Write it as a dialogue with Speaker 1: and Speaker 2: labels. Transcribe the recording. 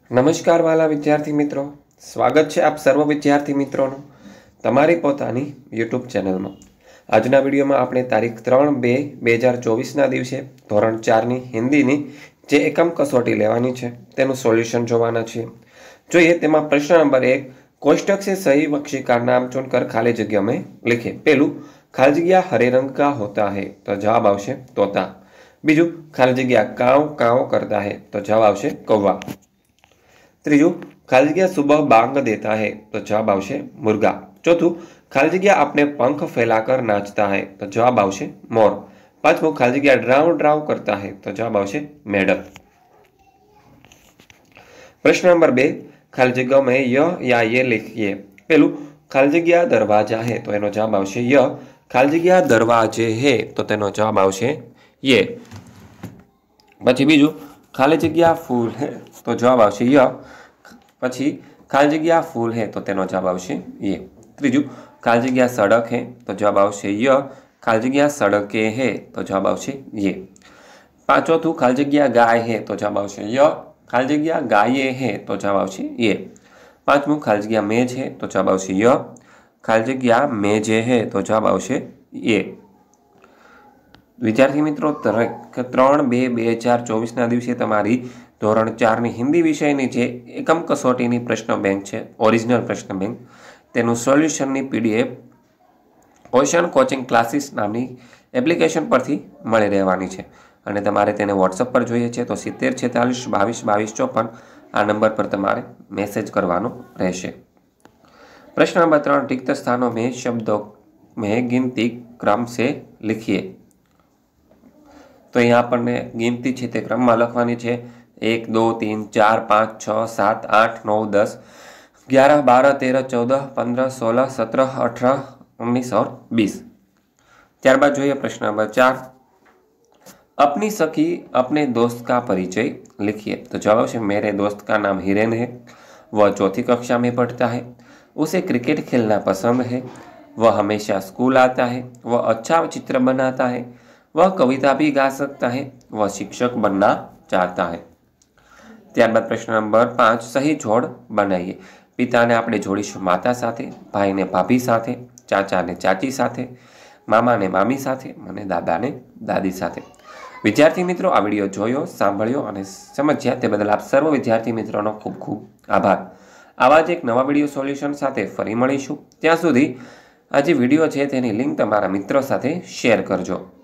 Speaker 1: નમસ્કાર વાલા વિદ્યાર્થી મિત્રો, સ્વાગત છે આપ સર્વ વિદ્યાર્થી મિત્રોનું તમારી પોતાની યુટ્યુબ ચેનલમાં। આજના વિડીયોમાં આપણે તારીખ 3/2/2024ના દિવસે ધોરણ 4ની હિન્દીની જે એકમ કસોટી લેવાની છે તેનું સોલ્યુશન જોવાના છીએ। જોઈએ તેમાં પ્રશ્ન નંબર 1, कोष्टक से सही वक्शी का नाम चुनकर खाली जगह में लिखे। पहलू, खाली जगह हरे रंग का होता है तो जवाब आवशे तोता। बीजू, खाली जगह काव काव करता है तो जवाब आवशे कौवा। तीजू, खाली जगह सुबह बांग देता है तो जवाब आवशे मुर्गा। चौथू, खाली जगह अपने पंख फैलाकर नाचता है तो जवाब आवशे मोर। पांचमू, खाली जगह ड्राव ड्राव करता है तो जवाब आवशे मेढक। प्रश्न नंबर 2, खाली जगह में य या ये लिखिए। पहलू, खाली जगह दरवाजा है तो एनो जवाब आवशे य। खाली जगह दरवाजे है तो तेनो जवाब आवशे ये। पछी बीजू, खाली जगह फूल है तो जवाब आवशे य। पछी खाली जगह फूल है तो तेनो जवाब आवशे ये। त्रीजू, खाली जगह सड़क है तो जवाब आवशे य। खाली जगह सड़के है तो जवाब आवशे ये। चौथू, खाली जगह गाय है तो जवाब आवशे य। खाली जगह गाये है तो जवाब आवशे ये। पांचमू, खाली जगह मेज है तो जवाब आवशे य। खाली जगह मेजे है तो जवाब आवशे ये। विद्यार्थी मित्रों, 3/2/2024 दिवसे तमारी धोरण 4 हिंदी विषयनी जे एकम कसोटीनी प्रश्न बैंक है, ओरिजिनल प्रश्न बैंक, तेनु सोल्यूशननी पीडीएफ ओशन कोचिंग क्लासीस नामनी एप्लिकेशन परथी मळी रहेवानी छे અને તમારે તેને WhatsApp પર જોઈએ છે તો 70 46 22 22 54 આ નંબર પર તમારે મેસેજ કરવાનો રહેશે। प्रश्न नंबर 3, रिक्त स्थानों में शब्दों में गिनती क्रम से लिखिए। तो यहाँ पर गिनती है ते क्रम में लखवानी है 1 2 3 4 5 6 7 8 9 10 11 12 13 14 15 16 17 18 19 और 20। त्यारबाद જોઈએ प्रश्न नंबर 4, अपनी सखी अपने दोस्त का परिचय लिखिए। तो जवाब है मेरे दोस्त का नाम हिरेन है, वह 4th कक्षा में पढ़ता है, उसे क्रिकेट खेलना पसंद है, वह हमेशा स्कूल आता है, वह अच्छा चित्र बनाता है, वह कविता भी गा सकता है, वह शिक्षक बनना चाहता है। त्यारबाद प्रश्न नंबर 5, सही जोड़ बनाइए। पिता ने આપણે જોડીશું માતા સાથે, ભાઈને ભાભી સાથે, ચાચાને ચાચી સાથે, મામાને મામી સાથે અને દાદાને દાદી સાથે। વિદ્યાર્થી મિત્રો, આ વિડીયો જોયો, સાંભળ્યો અને સમજ્યા તે બદલ આપ સર્વ વિદ્યાર્થી મિત્રોનો ખૂબ ખૂબ આભાર। આવા જ એક નવા વિડીયો સોલ્યુશન સાથે ફરી મળીશું। ત્યાં સુધી આ જે વિડીયો છે તેની લિંક તમારા મિત્રો સાથે શેર કરજો।